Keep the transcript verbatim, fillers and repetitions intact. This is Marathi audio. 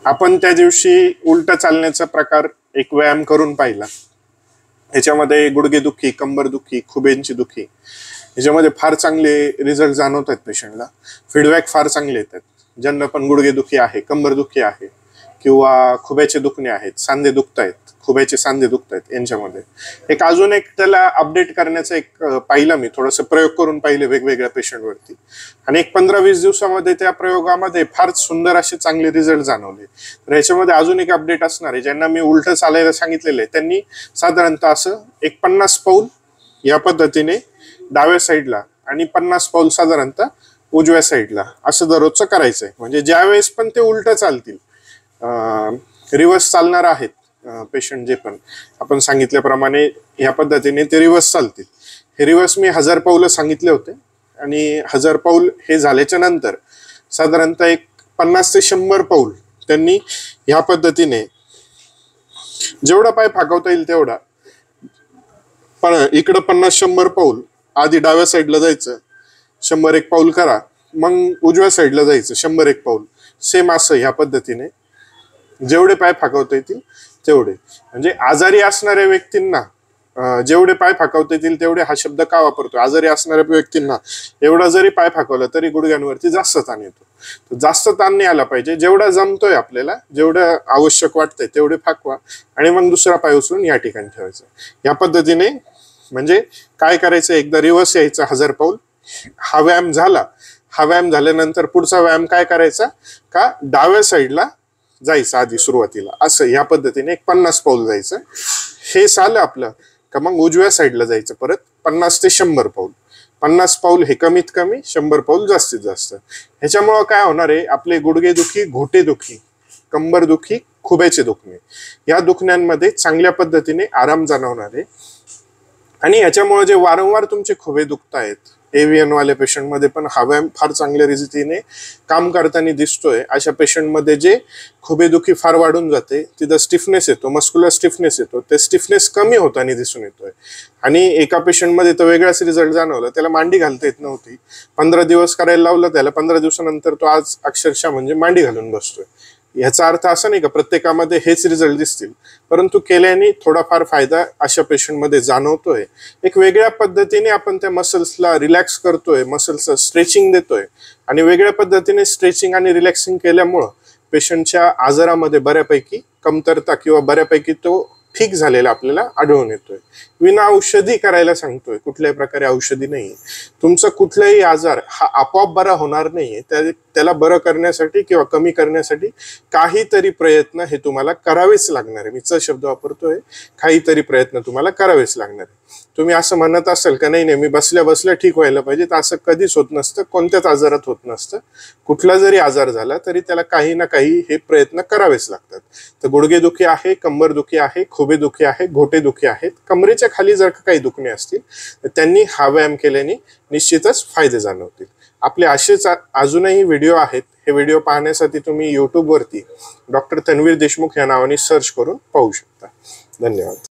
आपण त्या दिवशी उलट चालण्याचा प्रकार एक व्यायाम करून पाहिला। ह्याच्यामध्ये गुडघेदुखी, कंबरदुखी, खुबेंची दुखी ह्याच्यामध्ये फार चांगले रिझल्ट जाणवतात पेशंटला। फीडबॅक फार चांगले येतात। ज्यांना पण गुडघेदुखी आहे, कंबरदुखी आहे किंवा खुब्याचे दुखणे आहेत, सांधे दुखतायत, खुब्याचे सांधे दुखतायत, यांच्यामध्ये एक अजून एक त्याला अपडेट करण्याचा एक पाहिलं मी, थोडंसं प्रयोग करून पाहिले वेगवेगळ्या पेशंटवरती आणि एक पंधरा वीस दिवसामध्ये त्या प्रयोगामध्ये फार सुंदर असे चांगले रिझल्ट जाणवले। तर ह्याच्यामध्ये अजून एक अपडेट असणार आहे। ज्यांना मी उलट चालायला सांगितलेलं आहे त्यांनी साधारणतः असं एक पन्नास पाऊल या पद्धतीने डाव्या साईडला आणि पन्नास पाऊल साधारणतः उजव्या साईडला असं दररोजचं करायचंय। म्हणजे ज्यावेळेस पण ते उलट चालतील, रिव्हर्स चालणार आहेत पेशंट, जे पण आपण सांगितल्याप्रमाणे ह्या पद्धतीने ते रिव्हर्स चालतील। हे रिव्हर्स मी हजार पाऊल सांगितले होते आणि हजार पाऊल हे झाल्याच्या नंतर साधारणतः एक पन्नास ते शंभर पाऊल त्यांनी ह्या पद्धतीने जेवढा पाय फाकवता येईल तेवढा, पण इकडं पन्नास शंभर पाऊल आधी डाव्या साईडला जायचं, शंभर एक पाऊल करा, मग उजव्या साईडला जायचं शंभर एक पाऊल, सेम असं ह्या पद्धतीने जेवढे पाय फाकवता येतील तेवढे। म्हणजे आजारी असणाऱ्या व्यक्तींना जेवढे पाय फाकवता येतील तेवढे हा शब्द का वापरतो, आजारी असणाऱ्या व्यक्तींना एवढा जरी पाय फाकवला तरी गुडघ्यांवरती जास्त ताण येतो। तर जास्त ताण नाही आला पाहिजे, जेवढा जमतोय आपल्याला, जेवढं आवश्यक वाटतंय तेवढे फाकवा आणि मग दुसरा पाय उचलून या ठिकाणी ठेवायचा। या पद्धतीने म्हणजे काय करायचं, एकदा रिव्हर्स यायचं हजार पाऊल, हा व्यायाम झाला। हा व्यायाम झाल्यानंतर पुढचा व्यायाम काय करायचा का डाव्या साईडला जायचं आधी सुरुवातीला, असं या पद्धतीने एक पन्नास पाऊल जायचं। हे झालं आपलं का मग उजव्या साईडला जायचं परत पन्नास ते शंभर पाऊल, पन्नास पाऊल हे कमीत कमी, शंभर पाऊल जास्तीत जास्त। ह्याच्यामुळं काय होणार आहे, आपले गुडघेदुखी, घोटेदुखी, कंबरदुखी, खुब्याचे दुखणे या दुखण्यांमध्ये चांगल्या पद्धतीने आराम जाणवणार आहे। आणि ह्याच्यामुळे जे वारंवार तुमचे खुबे दुखतायत, एव्हीएन वाले पेशंट मध्ये पण हा व्यायाम फार चांगल्या रीतीने काम करताना दिसतोय। अशा पेशंट मध्ये जे खुबेदुखी फार वाढून जाते, तिथं स्टिफनेस येतो, मस्क्युलर स्टिफनेस येतो, ते स्टिफनेस कमी होताना दिसून येतोय। आणि एका पेशंट मध्ये तर वेगळाच रिझल्ट जाणवला, त्याला मांडी घालता येत नव्हती, पंधरा दिवस करायला लावलं त्याला, पंधरा दिवसानंतर तो आज अक्षरशः म्हणजे मांडी घालून बसतोय। याचा अर्थ असा नाही का प्रत्येकामध्ये हेच रिझल्ट दिसतील, परंतु केल्याने थोडाफार फायदा अशा पेशंटमध्ये जाणवतोय। एक वेगळ्या पद्धतीने आपण त्या मसल्सला रिलॅक्स करतोय, मसल्सचं स्ट्रेचिंग देतोय आणि वेगळ्या पद्धतीने स्ट्रेचिंग आणि रिलॅक्सिंग केल्यामुळं पेशंटच्या आजारामध्ये बऱ्यापैकी कमतरता किंवा बऱ्यापैकी तो ठीक झालेला आपल्याला आढळून येतोय। विना औषधी करायला सांगतोय, कुठल्याही प्रकारे औषधी नाही। तुमचा कुठलाही आजार हा आपोआप बरा होणार नाहीये, त्याला बरं करण्यासाठी किंवा कमी करण्यासाठी काहीतरी प्रयत्न हे तुम्हाला करावेच लागणार आहे। मी च शब्द वापरतोय, काहीतरी प्रयत्न तुम्हाला करावेच लागणार आहे। तुम्ही असं म्हणत असाल का नाही नाही मी बसल्या बसल्या ठीक व्हायला पाहिजे, तर असं कधीच होत नसतं, कोणत्याच आजारात होत नसतं। कुठला जरी आजार झाला तरी त्याला काही ना काही हे प्रयत्न करावेच लागतात। तर गुडघेदुखी आहे, कंबरदुखी आहे, खुबेदुखी आहे, घोटेदुखी आहेत, कमरेच्या खाली जर काही दुखणे असतील तर त्यांनी हा व्यायाम केल्याने निश्चितच फायदे जाणवतील। आपले असेच अजूनही व्हिडिओ आहेत, हे व्हिडिओ पाहण्यासाठी तुम्ही यूट्यूब वरती डॉक्टर तन्वीर देशमुख या नावाने सर्च करून पाहू शकता। धन्यवाद।